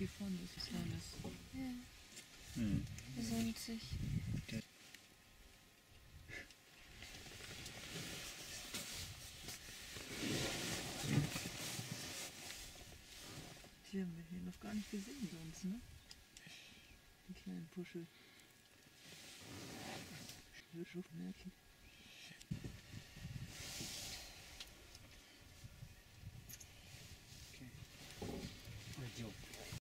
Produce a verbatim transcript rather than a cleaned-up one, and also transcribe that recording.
hier vorne ist kleines. Ja. Hm. Versenkt sich. Die haben wir hier noch gar nicht gesehen sonst, ne? Die kleinen Puschel. Schufmärchen.